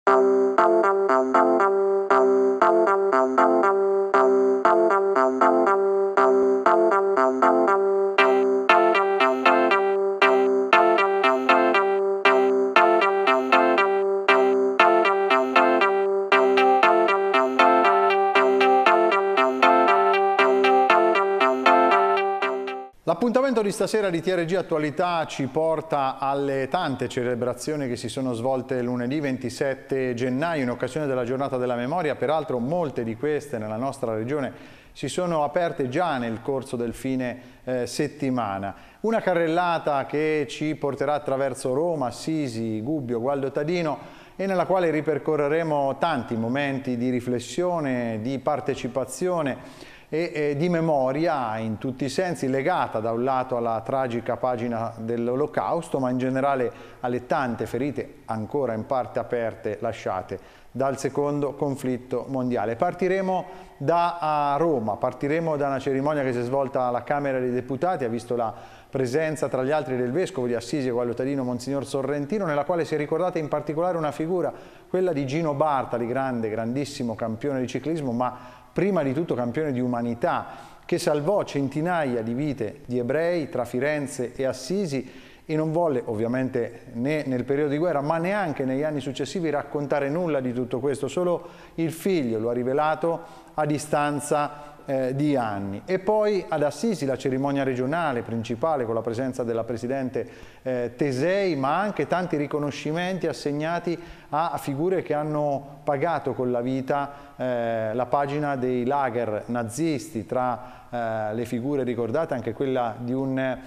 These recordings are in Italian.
L'appuntamento di stasera di TRG Attualità ci porta alle tante celebrazioni che si sono svolte lunedì 27 gennaio in occasione della Giornata della Memoria. Peraltro molte di queste nella nostra regione si sono aperte già nel corso del fine settimana. Una carrellata che ci porterà attraverso Roma, Assisi, Gubbio, Gualdo Tadino e nella quale ripercorreremo tanti momenti di riflessione, di partecipazione e di memoria in tutti i sensi, legata da un lato alla tragica pagina dell'Olocausto, ma in generale alle tante ferite ancora in parte aperte lasciate dal secondo conflitto mondiale. Partiremo da Roma, partiremo da una cerimonia che si è svolta alla Camera dei Deputati, ha visto la presenza tra gli altri del Vescovo di Assisi e Gualdo Tadino, Monsignor Sorrentino, nella quale si è ricordata in particolare una figura, quella di Gino Bartali, grandissimo campione di ciclismo, ma prima di tutto campione di umanità, che salvò centinaia di vite di ebrei tra Firenze e Assisi e non volle, ovviamente né nel periodo di guerra, ma neanche negli anni successivi, raccontare nulla di tutto questo. Solo il figlio lo ha rivelato a distanza di anni. E poi ad Assisi la cerimonia regionale principale con la presenza della Presidente Tesei, ma anche tanti riconoscimenti assegnati a figure che hanno pagato con la vita la pagina dei lager nazisti. Tra le figure ricordate anche quella di un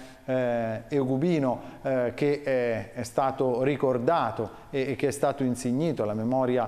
eugubino che è stato ricordato e che è stato insignito alla memoria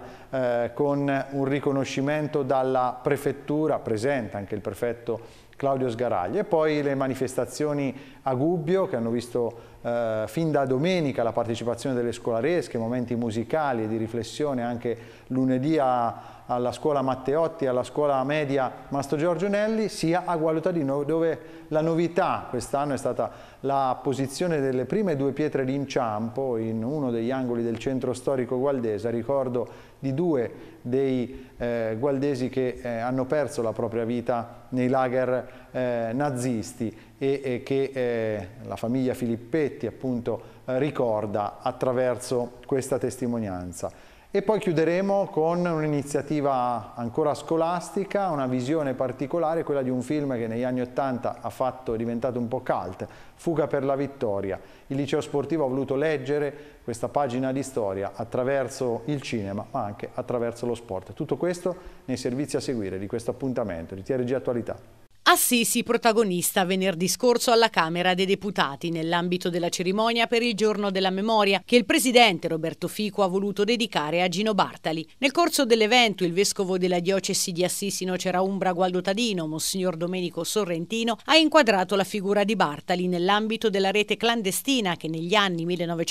con un riconoscimento dalla prefettura, presente anche il prefetto Claudio Sgaraglia. E poi le manifestazioni a Gubbio che hanno visto fin da domenica la partecipazione delle scolaresche, momenti musicali e di riflessione anche lunedì alla scuola Matteotti e alla scuola media Mastro Giorgio Nelli, sia a Gualdo Tadino, dove la novità quest'anno è stata la posizione delle prime due pietre d'inciampo in uno degli angoli del centro storico gualdese, a ricordo di due dei gualdesi che hanno perso la propria vita nei lager nazisti e che la famiglia Filippetti appunto ricorda attraverso questa testimonianza. E poi chiuderemo con un'iniziativa ancora scolastica, una visione particolare, quella di un film che negli anni '80 è diventato un po' cult, Fuga per la vittoria. Il liceo sportivo ha voluto leggere questa pagina di storia attraverso il cinema, ma anche attraverso lo sport. Tutto questo nei servizi a seguire di questo appuntamento di TRG Attualità. Assisi protagonista venerdì scorso alla Camera dei Deputati nell'ambito della cerimonia per il Giorno della Memoria che il presidente Roberto Fico ha voluto dedicare a Gino Bartali. Nel corso dell'evento il vescovo della diocesi di Assisi Nocera Umbra Gualdo Tadino, Monsignor Domenico Sorrentino, ha inquadrato la figura di Bartali nell'ambito della rete clandestina che negli anni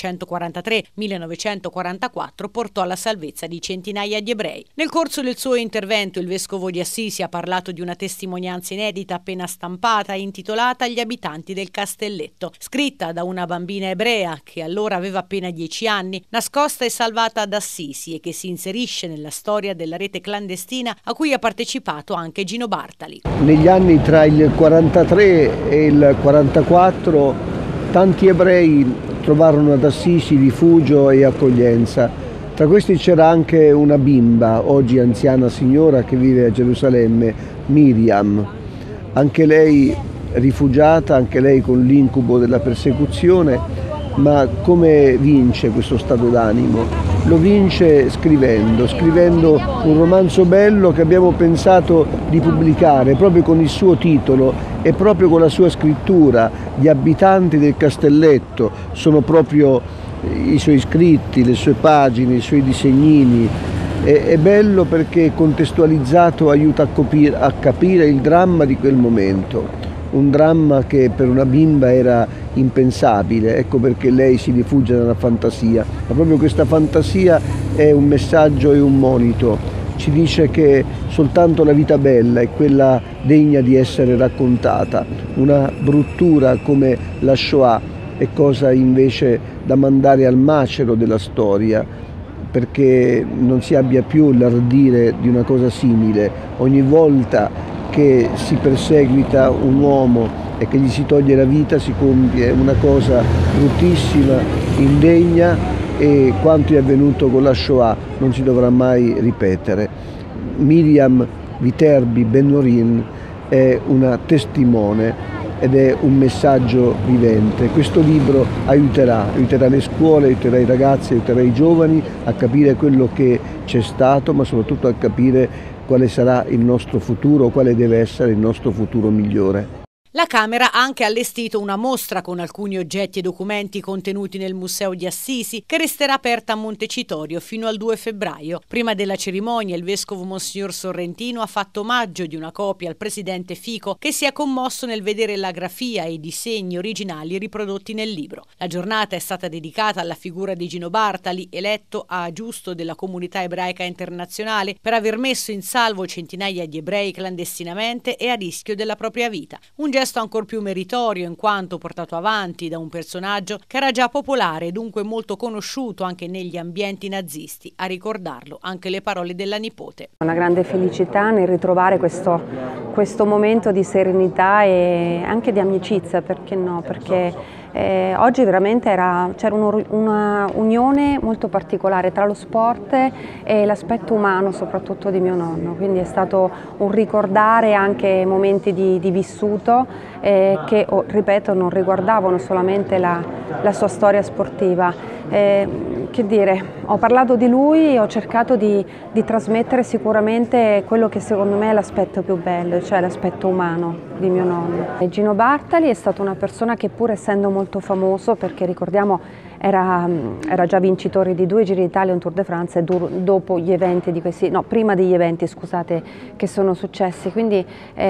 1943-1944 portò alla salvezza di centinaia di ebrei. Nel corso del suo intervento il vescovo di Assisi ha parlato di una testimonianza inedita appena stampata intitolata Gli abitanti del Castelletto, scritta da una bambina ebrea che allora aveva appena 10 anni, nascosta e salvata ad Assisi e che si inserisce nella storia della rete clandestina a cui ha partecipato anche Gino Bartali. Negli anni tra il 43 e il 44 tanti ebrei trovarono ad Assisi rifugio e accoglienza. Tra questi c'era anche una bimba, oggi anziana signora, che vive a Gerusalemme, Miriam. Anche lei rifugiata, anche lei con l'incubo della persecuzione, ma come vince questo stato d'animo? Lo vince scrivendo un romanzo bello che abbiamo pensato di pubblicare proprio con il suo titolo e proprio con la sua scrittura. Gli abitanti del Castelletto sono proprio i suoi scritti, le sue pagine, i suoi disegnini. È bello perché contestualizzato aiuta a capire il dramma di quel momento, un dramma che per una bimba era impensabile, ecco perché lei si rifugia nella fantasia, ma proprio questa fantasia è un messaggio e un monito, ci dice che soltanto la vita bella è quella degna di essere raccontata, una bruttura come la Shoah è cosa invece da mandare al macero della storia. perché non si abbia più l'ardire di una cosa simile. Ogni volta che si perseguita un uomo e che gli si toglie la vita si compie una cosa bruttissima, indegna, e quanto è avvenuto con la Shoah non si dovrà mai ripetere. Miriam Viterbi Ben-Norin è una testimone ed è un messaggio vivente. Questo libro aiuterà le scuole, aiuterà i ragazzi, aiuterà i giovani a capire quello che c'è stato, ma soprattutto a capire quale sarà il nostro futuro, quale deve essere il nostro futuro migliore. La Camera ha anche allestito una mostra con alcuni oggetti e documenti contenuti nel Museo di Assisi, che resterà aperta a Montecitorio fino al 2 febbraio. Prima della cerimonia il vescovo Monsignor Sorrentino ha fatto omaggio di una copia al presidente Fico, che si è commosso nel vedere la grafia e i disegni originali riprodotti nel libro. La giornata è stata dedicata alla figura di Gino Bartali, eletto a giusto della comunità ebraica internazionale per aver messo in salvo centinaia di ebrei clandestinamente e a rischio della propria vita. Un gesto ancor più meritorio in quanto portato avanti da un personaggio che era già popolare e dunque molto conosciuto anche negli ambienti nazisti. A ricordarlo anche le parole della nipote. Una grande felicità nel ritrovare questo momento di serenità e anche di amicizia, perché no? Perché oggi veramente c'era una unione molto particolare tra lo sport e l'aspetto umano, soprattutto di mio nonno, quindi è stato un ricordare anche momenti di vissuto che, ripeto, non riguardavano solamente la sua storia sportiva. Che dire, ho parlato di lui e ho cercato di trasmettere sicuramente quello che secondo me è l'aspetto più bello, cioè l'aspetto umano di mio nonno. Gino Bartali è stata una persona che, pur essendo molto famoso, perché ricordiamo era già vincitore di 2 Giri d'Italia e un Tour de France dopo gli eventi prima degli eventi, scusate, che sono successi, quindi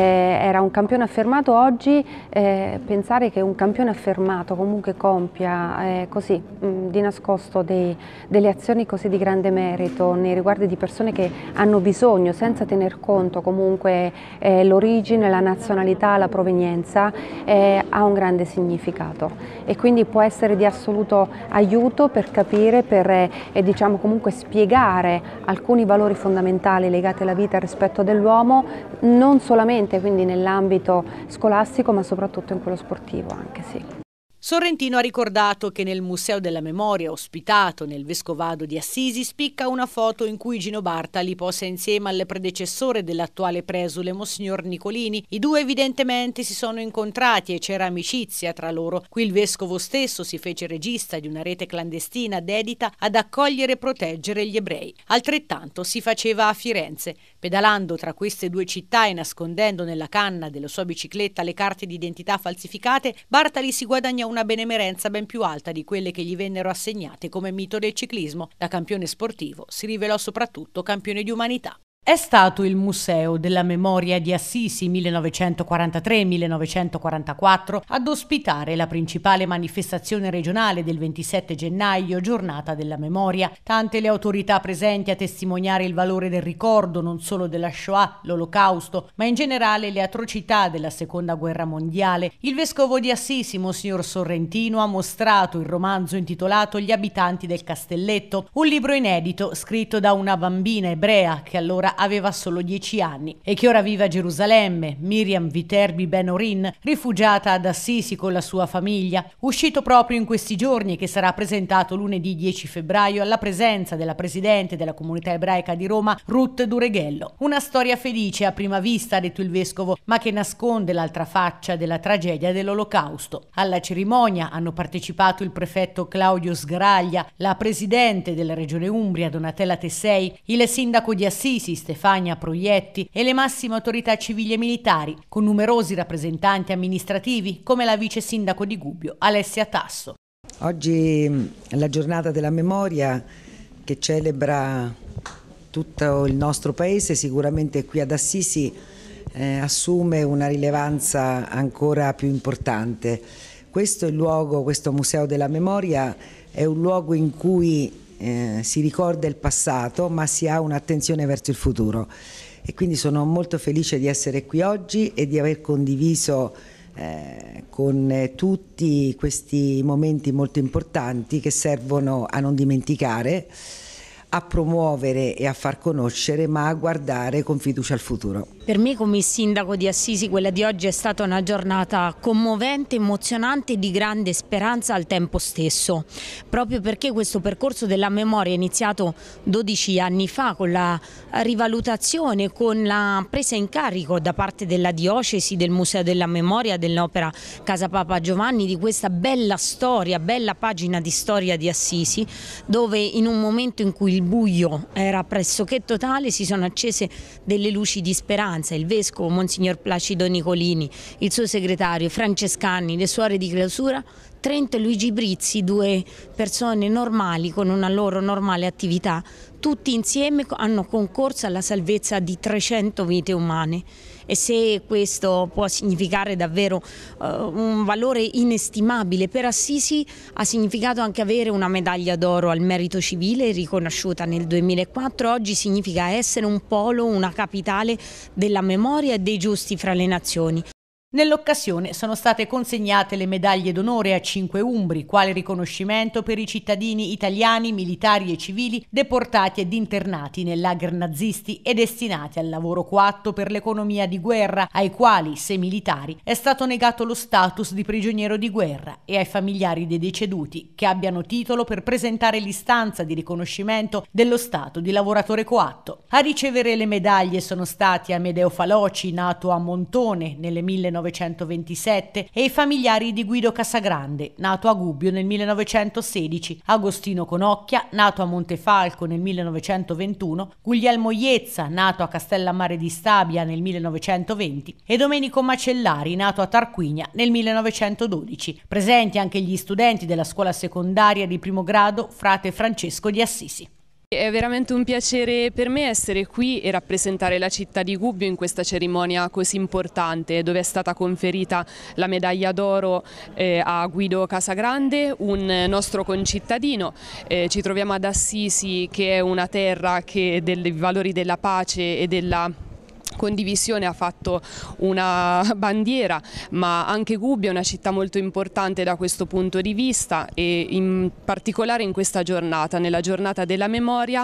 era un campione affermato. Oggi pensare che un campione affermato comunque compia così di nascosto delle azioni così di grande merito nei riguardi di persone che hanno bisogno, senza tener conto comunque l'origine, la nazionalità, la provenienza, ha un grande significato e quindi può essere di assoluto aiuto per capire, diciamo comunque spiegare alcuni valori fondamentali legati alla vita e al rispetto dell'uomo, non solamente quindi nell'ambito scolastico ma soprattutto in quello sportivo anche, sì. Sorrentino ha ricordato che nel Museo della Memoria, ospitato nel Vescovado di Assisi, spicca una foto in cui Gino Bartali posa insieme al predecessore dell'attuale presule, Monsignor Nicolini. I due evidentemente si sono incontrati e c'era amicizia tra loro. Qui il vescovo stesso si fece regista di una rete clandestina dedita ad accogliere e proteggere gli ebrei. Altrettanto si faceva a Firenze. Pedalando tra queste due città e nascondendo nella canna della sua bicicletta le carte d'identità falsificate, Bartali si guadagnò una benemerenza ben più alta di quelle che gli vennero assegnate come mito del ciclismo. Da campione sportivo si rivelò soprattutto campione di umanità. È stato il Museo della Memoria di Assisi 1943-1944 ad ospitare la principale manifestazione regionale del 27 gennaio, Giornata della Memoria. Tante le autorità presenti a testimoniare il valore del ricordo non solo della Shoah, l'Olocausto, ma in generale le atrocità della Seconda Guerra Mondiale. Il vescovo di Assisi, Monsignor Sorrentino, ha mostrato il romanzo intitolato Gli abitanti del Castelletto, un libro inedito scritto da una bambina ebrea che allora aveva solo 10 anni e che ora vive a Gerusalemme, Miriam Viterbi Ben-Norin, rifugiata ad Assisi con la sua famiglia, uscito proprio in questi giorni e che sarà presentato lunedì 10 febbraio alla presenza della presidente della comunità ebraica di Roma, Ruth Dureghello. Una storia felice a prima vista, ha detto il vescovo, ma che nasconde l'altra faccia della tragedia dell'Olocausto. Alla cerimonia hanno partecipato il prefetto Claudio Sgraglia, la presidente della regione Umbria Donatella Tessei, il sindaco di Assisi Stefania Proietti e le massime autorità civili e militari, con numerosi rappresentanti amministrativi come la vice sindaco di Gubbio Alessia Tasso. Oggi la giornata della memoria che celebra tutto il nostro paese, sicuramente qui ad Assisi assume una rilevanza ancora più importante. Questo è il luogo, questo Museo della Memoria è un luogo in cui si ricorda il passato ma si ha un'attenzione verso il futuro e quindi sono molto felice di essere qui oggi e di aver condiviso con tutti questi momenti molto importanti che servono a non dimenticare, a promuovere e a far conoscere, ma a guardare con fiducia al futuro. Per me come sindaco di Assisi quella di oggi è stata una giornata commovente, emozionante e di grande speranza al tempo stesso, proprio perché questo percorso della memoria è iniziato 12 anni fa con la rivalutazione, con la presa in carico da parte della diocesi, del Museo della Memoria, dell'Opera Casa Papa Giovanni, di questa bella storia, bella pagina di storia di Assisi, dove in un momento in cui il buio era pressoché totale si sono accese delle luci di speranza. Il vescovo Monsignor Placido Nicolini, il suo segretario, Francescani, le suore di clausura, Trento e Luigi Brizzi, due persone normali con una loro normale attività, tutti insieme hanno concorso alla salvezza di 300 vite umane. E se questo può significare davvero un valore inestimabile per Assisi, ha significato anche avere una medaglia d'oro al merito civile riconosciuta nel 2004. Oggi significa essere un polo, una capitale della memoria e dei giusti fra le nazioni. Nell'occasione sono state consegnate le medaglie d'onore a 5 umbri, quale riconoscimento per i cittadini italiani, militari e civili deportati ed internati nei lager nazisti e destinati al lavoro coatto per l'economia di guerra, ai quali, se militari, è stato negato lo status di prigioniero di guerra, e ai familiari dei deceduti che abbiano titolo per presentare l'istanza di riconoscimento dello stato di lavoratore coatto. A ricevere le medaglie sono stati Amedeo Faloci, nato a Montone nelle 1927, e i familiari di Guido Casagrande, nato a Gubbio nel 1916, Agostino Conocchia, nato a Montefalco nel 1921, Guglielmo Iezza, nato a Castellammare di Stabia nel 1920, e Domenico Macellari, nato a Tarquinia nel 1912. Presenti anche gli studenti della scuola secondaria di primo grado Frate Francesco di Assisi. È veramente un piacere per me essere qui e rappresentare la città di Gubbio in questa cerimonia così importante, dove è stata conferita la medaglia d'oro a Guido Casagrande, un nostro concittadino. Ci troviamo ad Assisi, che è una terra che dei valori della pace e della condivisione ha fatto una bandiera, ma anche Gubbio è una città molto importante da questo punto di vista, e in particolare in questa giornata, nella giornata della memoria,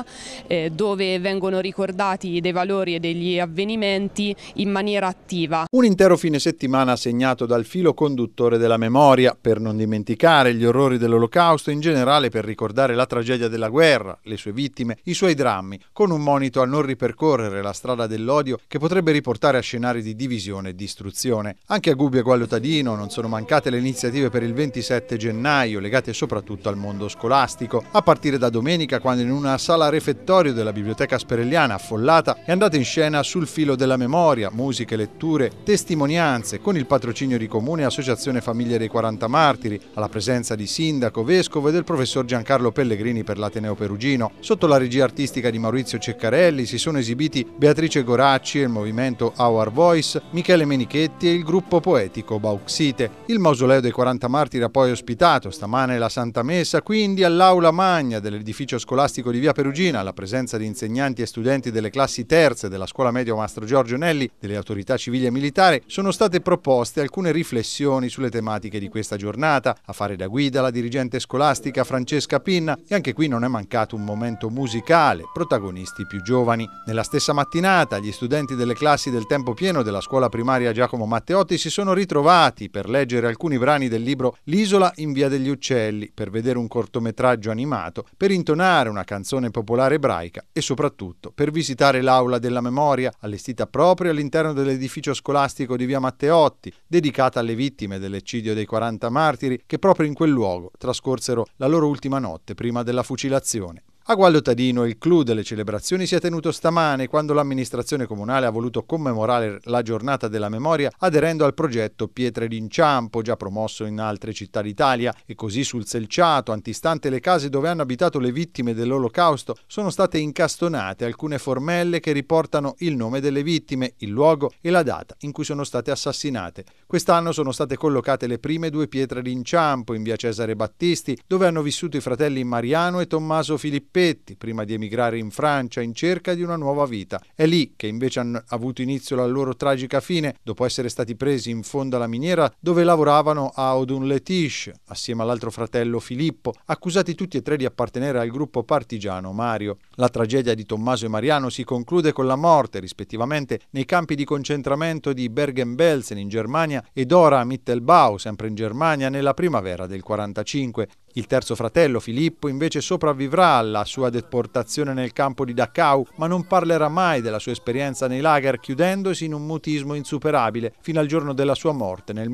dove vengono ricordati dei valori e degli avvenimenti in maniera attiva. Un intero fine settimana segnato dal filo conduttore della memoria, per non dimenticare gli orrori dell'Olocausto, in generale per ricordare la tragedia della guerra, le sue vittime, i suoi drammi, con un monito a non ripercorrere la strada dell'odio che potrebbe riportare a scenari di divisione e distruzione. Anche a Gubbio e Guallotadino non sono mancate le iniziative per il 27 gennaio, legate soprattutto al mondo scolastico, a partire da domenica, quando in una sala refettorio della Biblioteca Sperelliana affollata è andata in scena Sul filo della memoria, musiche, letture, testimonianze, con il patrocinio di Comune e Associazione Famiglie dei 40 Martiri, alla presenza di sindaco, vescovo e del professor Giancarlo Pellegrini per l'Ateneo Perugino. Sotto la regia artistica di Maurizio Ceccarelli si sono esibiti Beatrice Goracci e il movimento Our Voice, Michele Menichetti e il gruppo poetico Bauxite. Il mausoleo dei 40 Martiri ha poi ospitato stamane la Santa Messa, quindi all'aula magna dell'edificio scolastico di Via Perugina, alla presenza di insegnanti e studenti delle classi terze della scuola media Mastro Giorgio Nelli, delle autorità civili e militari, sono state proposte alcune riflessioni sulle tematiche di questa giornata, a fare da guida la dirigente scolastica Francesca Pinna, e anche qui non è mancato un momento musicale, protagonisti più giovani. Nella stessa mattinata gli studenti delle classi del tempo pieno della scuola primaria Giacomo Matteotti si sono ritrovati per leggere alcuni brani del libro L'isola in via degli uccelli, per vedere un cortometraggio animato, per intonare una canzone popolare ebraica e soprattutto per visitare l'aula della memoria, allestita proprio all'interno dell'edificio scolastico di via Matteotti, dedicata alle vittime dell'eccidio dei 40 martiri che proprio in quel luogo trascorsero la loro ultima notte prima della fucilazione. A Guallotadino il clou delle celebrazioni si è tenuto stamane, quando l'amministrazione comunale ha voluto commemorare la giornata della memoria aderendo al progetto Pietre d'inciampo, già promosso in altre città d'Italia, e così sul selciato, antistante le case dove hanno abitato le vittime dell'Olocausto, sono state incastonate alcune formelle che riportano il nome delle vittime, il luogo e la data in cui sono state assassinate. Quest'anno sono state collocate le prime 2 pietre d'inciampo in via Cesare Battisti, dove hanno vissuto i fratelli Mariano e Tommaso Filippini, sospetti prima di emigrare in Francia in cerca di una nuova vita. È lì che invece hanno avuto inizio la loro tragica fine, dopo essere stati presi in fondo alla miniera dove lavoravano a Audun-le-Tiche, assieme all'altro fratello Filippo, accusati tutti e tre di appartenere al gruppo partigiano Mario. La tragedia di Tommaso e Mariano si conclude con la morte, rispettivamente, nei campi di concentramento di Bergen-Belsen in Germania e Dora Mittelbau, sempre in Germania, nella primavera del 1945. Il terzo fratello, Filippo, invece sopravvivrà alla sua deportazione nel campo di Dachau, ma non parlerà mai della sua esperienza nei lager, chiudendosi in un mutismo insuperabile fino al giorno della sua morte nel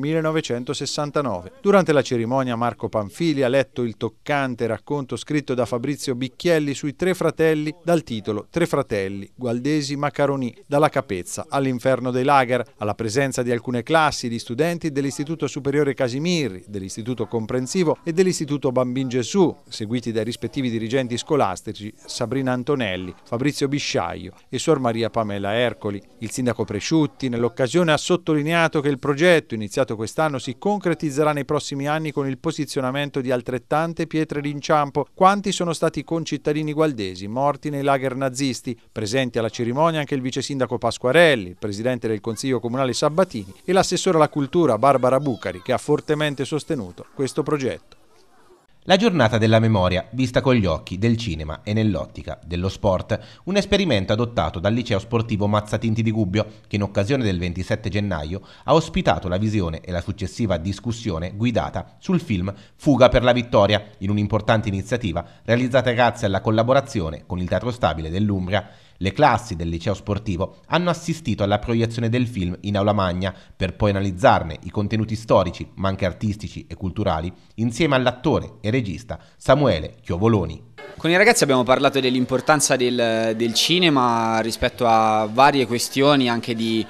1969. Durante la cerimonia Marco Panfili ha letto il toccante racconto scritto da Fabrizio Bicchielli sui tre fratelli dal titolo Tre fratelli, Gualdesi Macaroni, dalla Capezza all'inferno dei lager, alla presenza di alcune classi di studenti dell'Istituto Superiore Casimirri, dell'Istituto Comprensivo e dell'Istituto Bambin Gesù, seguiti dai rispettivi dirigenti scolastici Sabrina Antonelli, Fabrizio Bisciaio e Suor Maria Pamela Ercoli. Il sindaco Presciutti nell'occasione ha sottolineato che il progetto iniziato quest'anno si concretizzerà nei prossimi anni con il posizionamento di altrettante pietre d'inciampo quanti sono stati concittadini gualdesi morti nei lager nazisti. Presenti alla cerimonia anche il vice sindaco Pasquarelli, il presidente del Consiglio Comunale Sabbatini e l'assessore alla cultura Barbara Bucari, che ha fortemente sostenuto questo progetto. La giornata della memoria vista con gli occhi del cinema e nell'ottica dello sport, un esperimento adottato dal liceo sportivo Mazzatinti di Gubbio che in occasione del 27 gennaio ha ospitato la visione e la successiva discussione guidata sul film Fuga per la vittoria, in un'importante iniziativa realizzata grazie alla collaborazione con il Teatro Stabile dell'Umbria. Le classi del liceo sportivo hanno assistito alla proiezione del film in aula magna per poi analizzarne i contenuti storici, ma anche artistici e culturali, insieme all'attore e regista Samuele Chiovoloni. Con i ragazzi abbiamo parlato dell'importanza del cinema rispetto a varie questioni anche di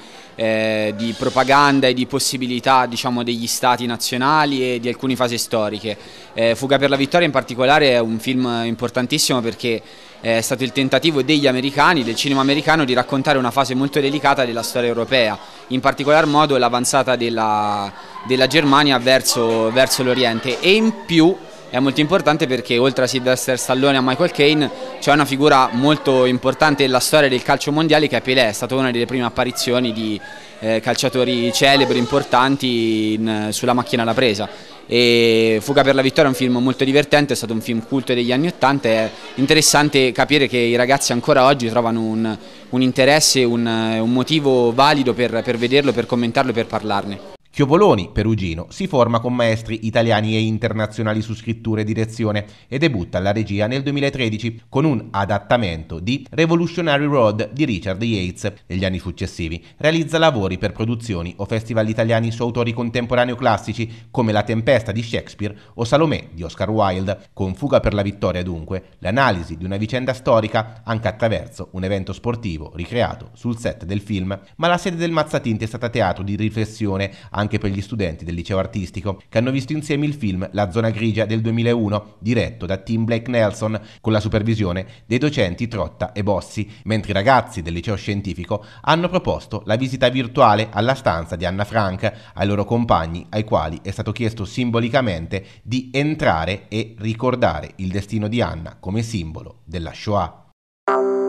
propaganda e di possibilità, diciamo, degli stati nazionali e di alcune fasi storiche. Fuga per la vittoria in particolare è un film importantissimo perché è stato il tentativo degli americani, del cinema americano, di raccontare una fase molto delicata della storia europea, in particolar modo l'avanzata della Germania verso l'Oriente, e in più è molto importante perché oltre a Sylvester Stallone e a Michael Caine c'è una figura molto importante nella storia del calcio mondiale che è Pelé. È stata una delle prime apparizioni di calciatori celebri importanti sulla macchina da presa. E Fuga per la vittoria è un film molto divertente, è stato un film culto degli anni '80, è interessante capire che i ragazzi ancora oggi trovano un interesse, un motivo valido per vederlo, per commentarlo e per parlarne. Chiovoloni, perugino, si forma con maestri italiani e internazionali su scrittura e direzione e debutta alla regia nel 2013 con un adattamento di Revolutionary Road di Richard Yates. Negli anni successivi realizza lavori per produzioni o festival italiani su autori contemporanei classici come La Tempesta di Shakespeare o Salomè di Oscar Wilde. Con Fuga per la vittoria, dunque, l'analisi di una vicenda storica anche attraverso un evento sportivo ricreato sul set del film, ma la sede del Mazzatinti è stata teatro di riflessione anche per gli studenti del liceo artistico che hanno visto insieme il film La zona grigia del 2001 diretto da Tim Blake Nelson con la supervisione dei docenti Trotta e Bossi, mentre i ragazzi del liceo scientifico hanno proposto la visita virtuale alla stanza di Anna Frank ai loro compagni, ai quali è stato chiesto simbolicamente di entrare e ricordare il destino di Anna come simbolo della Shoah.